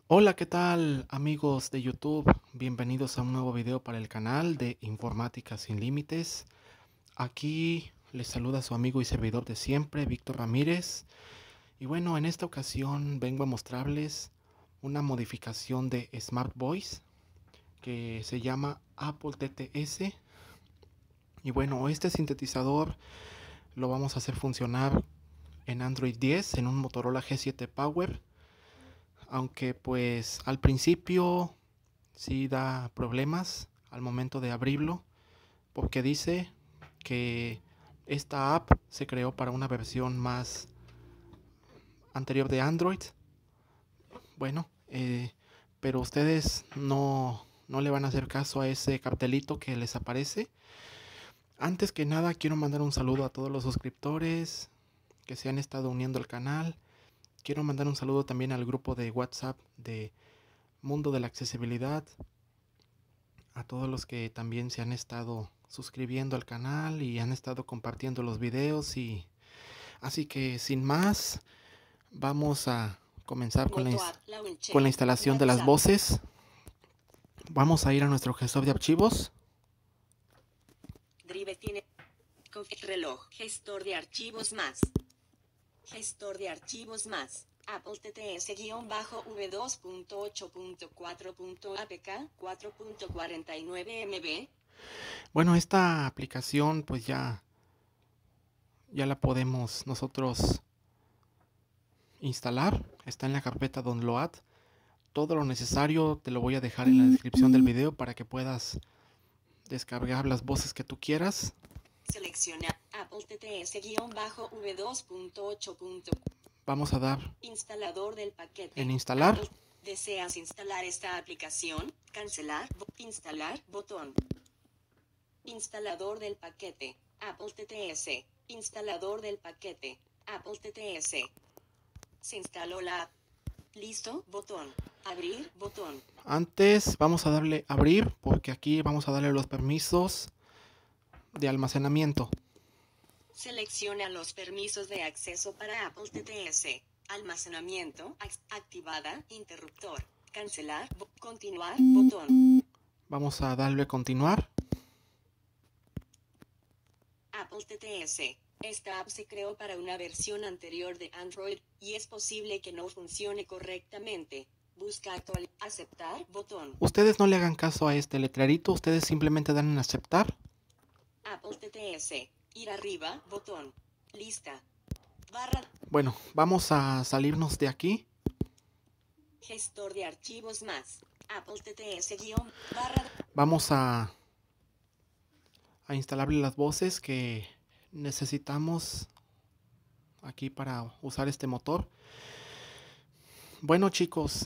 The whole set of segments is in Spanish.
Hola, ¿qué tal amigos de YouTube? Bienvenidos a un nuevo video para el canal de Informática Sin Límites. Aquí les saluda su amigo y servidor de siempre, Víctor Ramírez. Y bueno, en esta ocasión vengo a mostrarles una modificación de Smart Voice que se llama Apple TTS. Y bueno, este sintetizador lo vamos a hacer funcionar en Android 10 en un Motorola G7 Power. Aunque pues al principio sí da problemas al momento de abrirlo, porque dice que esta app se creó para una versión más anterior de Android. Bueno, pero ustedes no le van a hacer caso a ese cartelito que les aparece. Antes que nada quiero mandar un saludo a todos los suscriptores que se han estado uniendo al canal. Quiero mandar un saludo también al grupo de WhatsApp de Mundo de la Accesibilidad, a todos los que también se han estado suscribiendo al canal y han estado compartiendo los videos. Y así que sin más, vamos a comenzar con la instalación de las voces. Vamos a ir a nuestro gestor de archivos. Drive tiene reloj, gestor de archivos más. Gestor de archivos más. Apple TTS-v2.8.4.apk 4.49 MB. Bueno, esta aplicación pues ya la podemos nosotros instalar. Está en la carpeta Download. Todo lo necesario te lo voy a dejar en la descripción del video para que puedas descargar las voces que tú quieras. Selecciona Apple TTS-v2.8. Vamos a dar instalador del paquete en instalar. Apple. ¿Deseas instalar esta aplicación? Cancelar. Instalar. Botón. Instalador del paquete Apple TTS. Instalador del paquete Apple TTS. Se instaló la app. Listo. Botón. Abrir. Botón. Antes vamos a darle abrir porque aquí vamos a darle los permisos de almacenamiento. Selecciona los permisos de acceso para Apple TTS. Almacenamiento activada. Interruptor. Cancelar. Continuar. Botón. Vamos a darle continuar. Apple TTS. Esta app se creó para una versión anterior de Android y es posible que no funcione correctamente. Busca aceptar. Botón. Ustedes no le hagan caso a este letrerito, ustedes simplemente dan en aceptar. Apple TTS. Ir arriba. Botón. Lista. Barra. Bueno, vamos a salirnos de aquí. Gestor de archivos más. Apple TTS barra. Vamos a instalarle las voces que necesitamos aquí para usar este motor. Bueno chicos,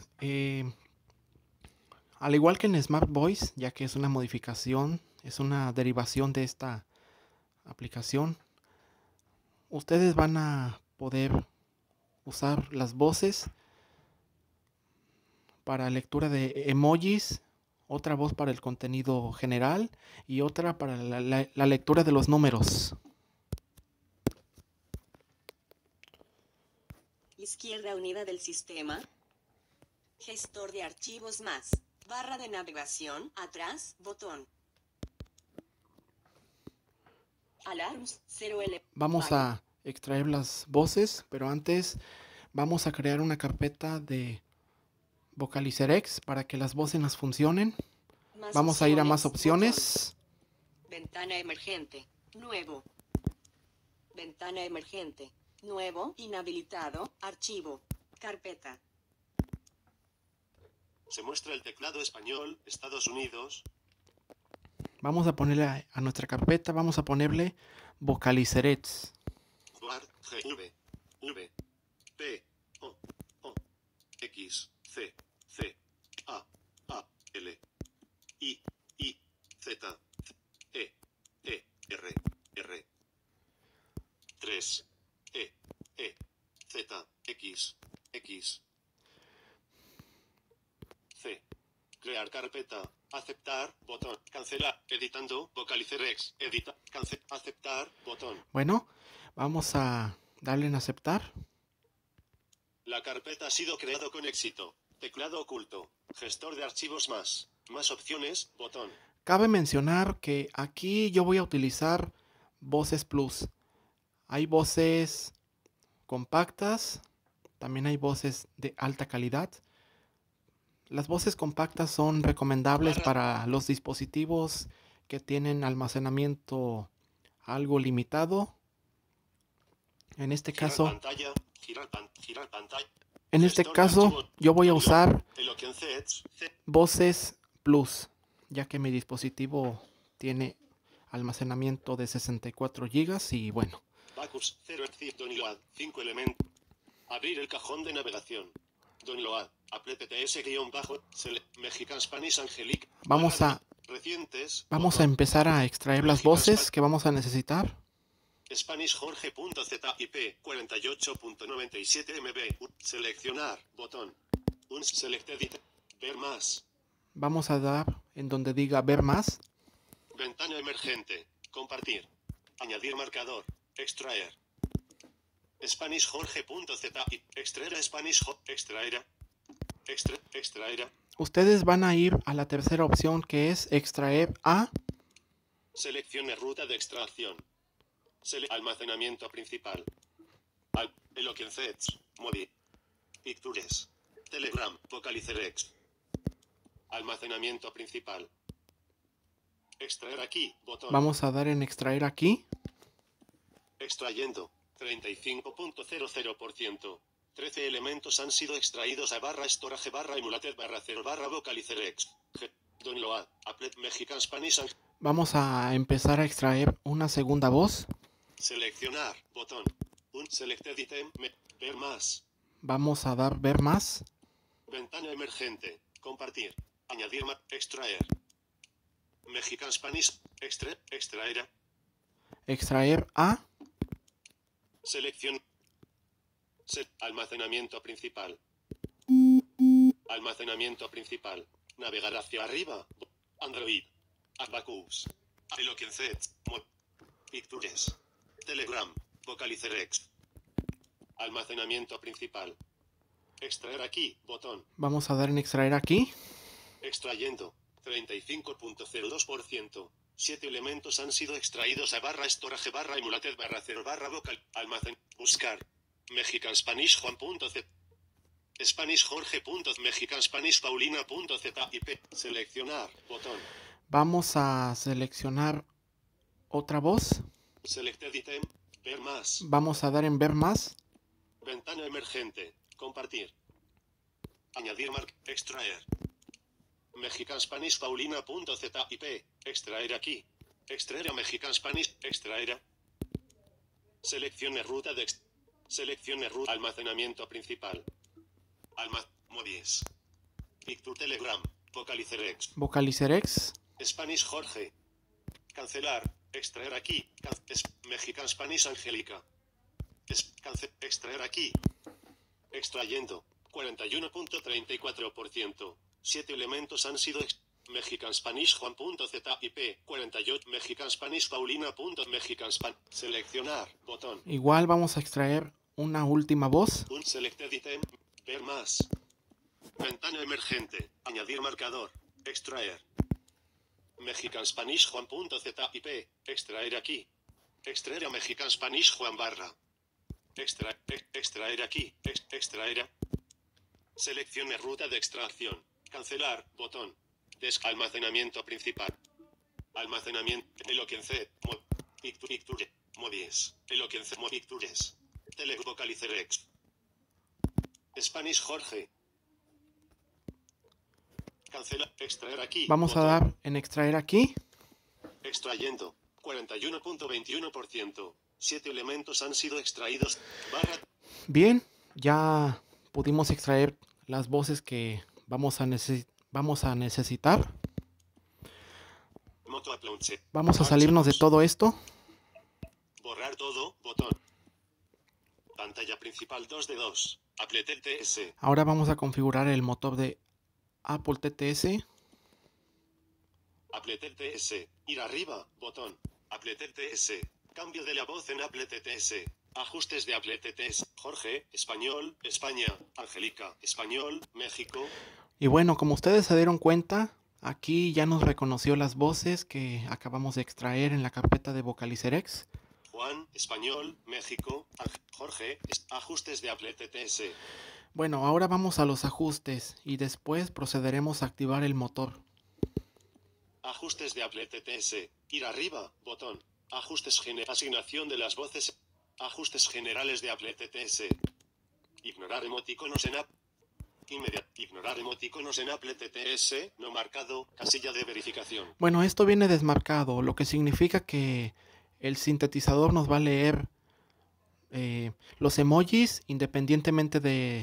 al igual que en Smart Voice, ya que es una modificación, es una derivación de esta aplicación, ustedes van a poder usar las voces para lectura de emojis, otra voz para el contenido general y otra para la lectura de los números. Izquierda unida del sistema. Gestor de archivos más. Barra de navegación. Atrás. Botón. Alarms 0L. Vamos a extraer las voces, pero antes vamos a crear una carpeta de VocalizeRX para que las voces nos funcionen. Vamos a ir a más opciones. Ventana emergente. Nuevo. Ventana emergente. Nuevo. Inhabilitado. Archivo. Carpeta. Se muestra el teclado español, Estados Unidos. Vamos a ponerle a nuestra carpeta, vamos a ponerle VocalizeRX. V, V, P, O, X, C, A, L, I, Z, E, R, 3, Z, X, C. Crear carpeta. Aceptar. Botón. Cancelar. Editando. VocalizeRX. Edita. Aceptar. Botón. Bueno, vamos a darle en aceptar. La carpeta ha sido creado con éxito. Teclado oculto. Gestor de archivos más. Más opciones. Botón. Cabe mencionar que aquí yo voy a utilizar Voces Plus. Hay voces compactas, también hay voces de alta calidad. Las voces compactas son recomendables para los dispositivos que tienen almacenamiento algo limitado. En este caso, Girar pantalla. en este caso yo voy a usar Voces Plus, ya que mi dispositivo tiene almacenamiento de 64 GB y bueno. Backups 0 download 5 elementos. Abrir el cajón de navegación. Download. Apple Mexican Spanish Angelic. Vamos a empezar a extraer las voces que vamos a necesitar. Spanish Jorge.zip 48.97 MB. Seleccionar. Botón. Un selected item. Ver más. Vamos a dar en donde diga ver más. Ventana emergente. Compartir. Añadir marcador. Extraer. Spanish Jorge.zip. Extraer Spanish extraer. Extraer. Ustedes van a ir a la tercera opción que es extraer a. Seleccione ruta de extracción. Almacenamiento principal. Eloquent Sets. Móvil. Pictures. Telegram. Vocalizerex. Almacenamiento principal. Extraer aquí. Botón. Vamos a dar en extraer aquí. Extrayendo. 35.00%. 13 elementos han sido extraídos a barra storage barra emulated barra 0 barra vocalizerex. Download. Applet Mexican Spanish. Vamos a empezar a extraer una segunda voz. Seleccionar. Botón. Un selected item. Ver más. Vamos a dar ver más. Ventana emergente. Compartir. Añadir extraer. Mexican Spanish. Extraer. Extraer a. Selección. Almacenamiento principal. Almacenamiento principal. Navegar hacia arriba. Android. Abacus. Eloquent Sets. Pictures. Telegram. Vocalizerex. Almacenamiento principal. Extraer aquí. Botón. Vamos a dar en extraer aquí. Extrayendo. 35.02%. 7 elementos han sido extraídos a barra storage barra emulated barra 0 barra vocal. Almacén. Buscar. Mexican Spanish Juan.z. Spanish Jorge. Mexican Spanish Paulina.zip. Seleccionar. Botón. Vamos a seleccionar otra voz. Selected item. Ver más. Vamos a dar en ver más. Ventana emergente. Compartir. Añadir extraer. Mexican Spanish Paulina.zip. Extraer aquí. Extraer a Mexican Spanish. Extraer. Seleccione ruta de seleccione ruta. Almacenamiento principal. Móviles. Picture Telegram. Vocalizerex. Vocalizerex. Spanish Jorge. Cancelar. Extraer aquí. Mexican Spanish Angélica. Extraer aquí. Extrayendo. 41.34%. 7 elementos han sido Mexican Spanish Juan.zip. 48. Mexican Spanish Paulina. Mexican Spanish. Seleccionar. Botón. Igual vamos a extraer una última voz. Un selected item. Ver más. Ventana emergente. Añadir marcador. Extraer. Mexican Spanish Juan.zip. Extraer aquí. Extraer a Mexican Spanish Juan barra. Extraer aquí. Extraer. Seleccione ruta de extracción. Cancelar. Botón. Almacenamiento principal. Almacenamiento. Eloquent C. Picture. Móviles. Eloquent C. Pictures. Vocalizerex. Spanish Jorge. Cancela. Extraer aquí. Vamos a dar en extraer aquí. Extrayendo. 41.21%. 7 elementos han sido extraídos. Barra. Bien, ya pudimos extraer las voces que vamos a necesitar. Vamos a salirnos de todo esto. Borrar todo. Botón. Pantalla principal 2 de 2. Apple TTS. Ahora vamos a configurar el motor de Apple TTS. Apple TTS. Ir arriba. Botón. Apple TTS. Cambio de la voz en Apple TTS. Ajustes de Apple TTS. Jorge, español, España. Angélica, español, México. Y bueno, como ustedes se dieron cuenta, aquí ya nos reconoció las voces que acabamos de extraer en la carpeta de Vocalizerex. Juan, español, México. Jorge, ajustes de Apple TTS. Bueno, ahora vamos a los ajustes y después procederemos a activar el motor. Ajustes de Apple TTS. Ir arriba, botón. Ajustes asignación de las voces. Ajustes generales de Apple TTS. Ignorar emoticonos en ignorar emoticonos en Apple TTS, no marcado, casilla de verificación. Bueno, esto viene desmarcado, lo que significa que el sintetizador nos va a leer los emojis independientemente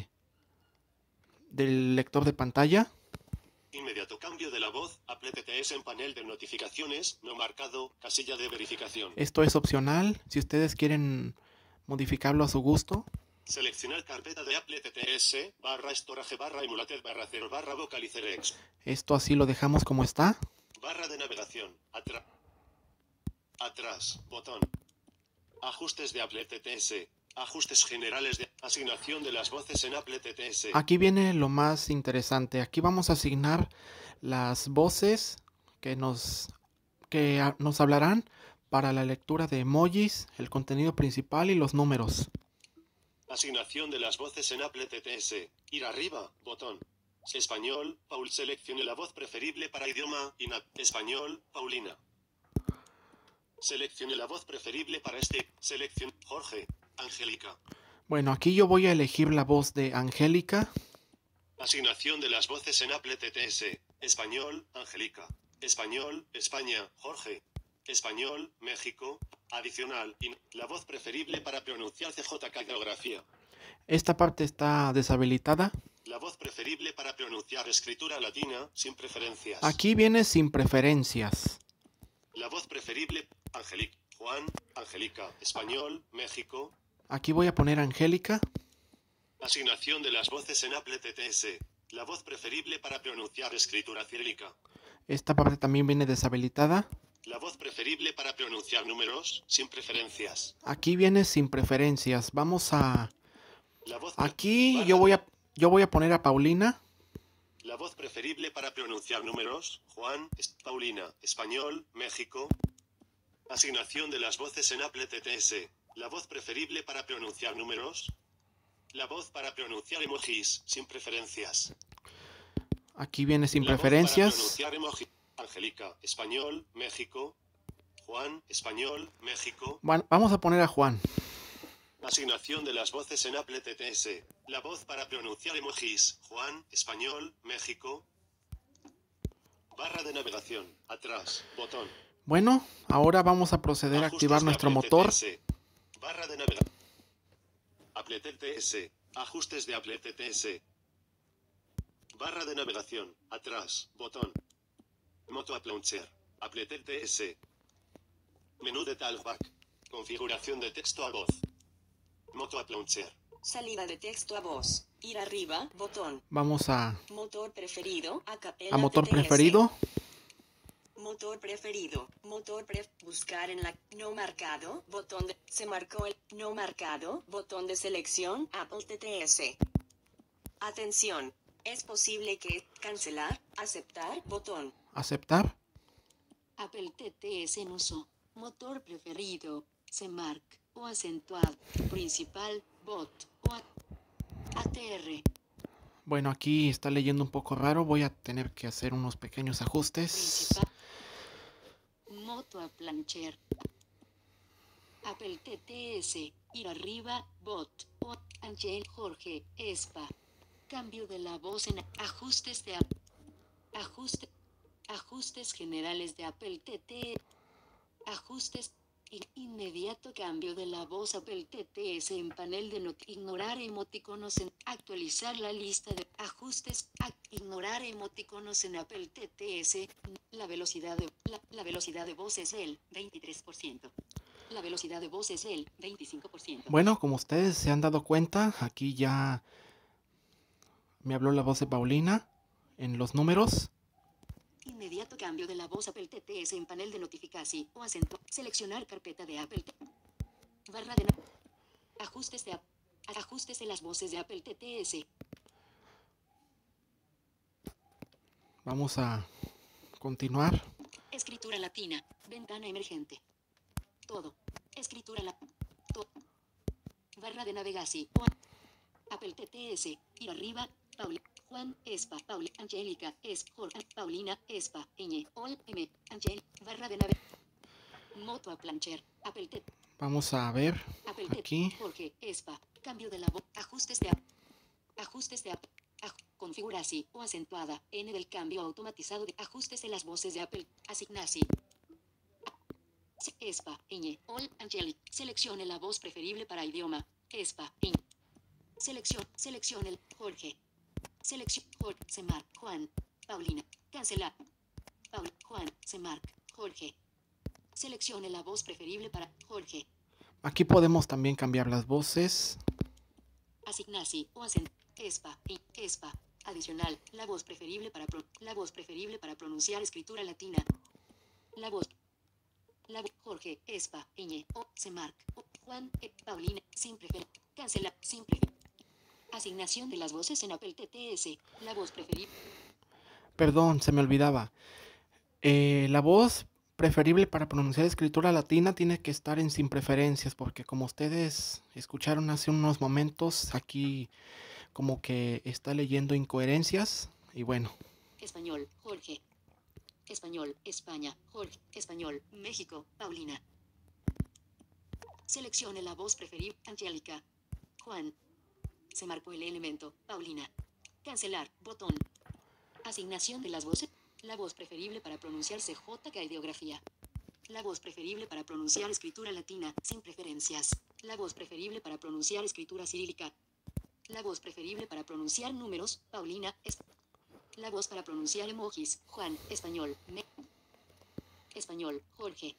del lector de pantalla. Inmediato cambio de la voz, Apple TTS en panel de notificaciones, no marcado, casilla de verificación. Esto es opcional, si ustedes quieren modificarlo a su gusto. Seleccionar carpeta de Apple TTS, storage, emulated, 0, vocalizerex. Esto así lo dejamos como está. Barra de navegación, atrás, botón. Ajustes de Apple TTS. Ajustes generales de asignación de las voces en Apple TTS. Aquí viene lo más interesante. Aquí vamos a asignar las voces que nos hablarán para la lectura de emojis, el contenido principal y los números. Asignación de las voces en Apple TTS. Ir arriba, botón. Español, Paul. Seleccione la voz preferible para idioma, español, Paulina. Seleccione la voz preferible para selección, Jorge. Angélica. Bueno, aquí yo voy a elegir la voz de Angélica. Asignación de las voces en Apple TTS. Español, Angélica. Español, España, Jorge. Español, México. Adicional, la voz preferible para pronunciar CJK Geografía. Esta parte está deshabilitada. La voz preferible para pronunciar escritura latina, sin preferencias. Aquí viene sin preferencias. La voz preferible, Angélica. Juan, Angélica. Español, México. Aquí voy a poner Angélica. Asignación de las voces en Apple TTS. La voz preferible para pronunciar escritura cirílica. Esta parte también viene deshabilitada. La voz preferible para pronunciar números, sin preferencias. Aquí viene sin preferencias. Vamos a... Aquí yo voy a poner a Paulina. La voz preferible para pronunciar números, Juan, Paulina, Español, México. Asignación de las voces en Apple TTS. La voz preferible para pronunciar números. La voz para pronunciar emojis, sin preferencias. Aquí viene sin La preferencias. voz para pronunciar emojis. Angélica, español, México. Juan, español, México. Bueno, vamos a poner a Juan. Asignación de las voces en Apple TTS. La voz para pronunciar emojis. Juan, español, México. Barra de navegación. Atrás. Botón. Bueno, ahora vamos a proceder a activar nuestro motor. Barra de navegación. Apple TTS. Ajustes de Apple TTS. Barra de navegación. Atrás. Botón. Moto App Launcher. Apple TTS. Menú de Talkback. Configuración de texto a voz. Moto App Launcher. Salida de texto a voz. Ir arriba, botón. Vamos a Motor preferido, acapella motor TTS. preferido. Motor preferido. Buscar en la no marcado, botón de se marcó el no marcado, botón de selección, Apple TTS. Atención. Es posible que cancelar, aceptar, botón. Aceptar. Apple TTS en uso. Motor preferido. CMark o acentuado. Principal, bot o ATR. Bueno, aquí está leyendo un poco raro. Voy a tener que hacer unos pequeños ajustes. Principal. Moto a plancher. Apple TTS. Ir arriba, bot o Angel Jorge, ESPA. Cambio de la voz en ajustes de ajustes generales de Apple TT. Ajustes. Inmediato cambio de la voz Apple TTS en panel de ignorar emoticonos en actualizar la lista de ajustes. Ignorar emoticonos en Apple TTS. La velocidad de voz es del 23%. La velocidad de voz es del 25%. Bueno, como ustedes se han dado cuenta, aquí ya me habló la voz de Paulina en los números. Inmediato cambio de la voz Apple TTS en panel de notificación o acento. Seleccionar carpeta de Apple. Barra de Ajustes de las voces de Apple TTS. Vamos a continuar. Escritura latina. Ventana emergente. Todo. Escritura latina. Barra de navegación. Apple TTS. Ir arriba. Pauli. Juan. Espa. Pauli. Angélica. Es. Jorge. Paulina. Espa. Ñ. Ol. M. Angel. Barra de navegación. Moto a plancher. Apple TTS. Vamos a ver Apple aquí. Jorge. Espa. Cambio de la voz. Ajustes de configuración o acentuada. N del cambio automatizado de ajustes de las voces de Apple. Asignasi. Espa. Ñ. Ol. Angelic. Seleccione la voz preferible para idioma. Espa. Ñ. Seleccione el Jorge. Selección Jorge. Semar. Juan. Paulina. Cancelar. Paul. Juan. Semar. Jorge. Seleccione la voz preferible para Jorge. Aquí podemos también cambiar las voces. Asignasi o acento. Espa. Espa. Adicional. La voz preferible para pronunciar escritura latina. La voz. Jorge. Espa. Ñ. O. Semar. O, Juan. Paulina. Sin preferencia. Cancelar. Sin preferencia. Asignación de las voces en Apple TTS. La voz preferible. Perdón, se me olvidaba. La voz preferible para pronunciar escritura latina tiene que estar en sin preferencias, porque como ustedes escucharon hace unos momentos, aquí como que está leyendo incoherencias. Y bueno. Español, Jorge. Español, España, Jorge. Español, México, Paulina. Seleccione la voz preferida, Angélica. Juan. Se marcó el elemento, Paulina. Cancelar, botón. Asignación de las voces. La voz preferible para pronunciar CJ que ideografía. La voz preferible para pronunciar escritura latina, sin preferencias. La voz preferible para pronunciar escritura cirílica. La voz preferible para pronunciar números, Paulina. La voz para pronunciar emojis, Juan. Español, Español, Jorge.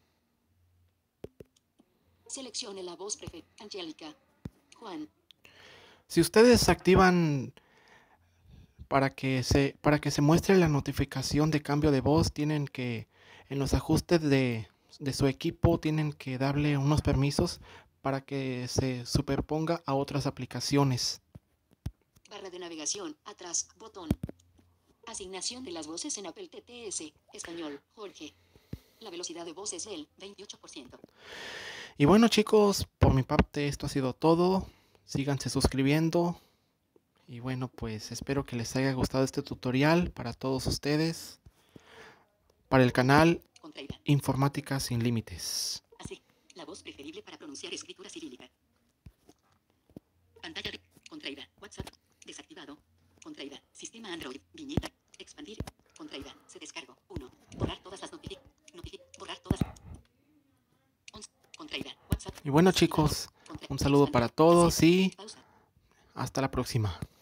Seleccione la voz preferida, Angélica. Juan. Si ustedes activan para que se muestre la notificación de cambio de voz, tienen que, en los ajustes de su equipo, tienen que darle unos permisos para que se superponga a otras aplicaciones. Barra de navegación, atrás, botón. Asignación de las voces en Apple TTS, Español, Jorge. La velocidad de voz es del 28%. Y bueno, chicos, por mi parte esto ha sido todo. Síganse suscribiendo. Y bueno, pues espero que les haya gustado este tutorial para todos ustedes, para el canal Informática Sin Límites. Así, la voz preferible para pronunciar escritura cirílica. Pantalla de contraída, WhatsApp, desactivado, contraída, sistema Android, viñeta, expandir, contraída, se descargó, 1, borrar todas las borrar todas, 11, contraída, WhatsApp. Y bueno, chicos, un saludo para todos y hasta la próxima.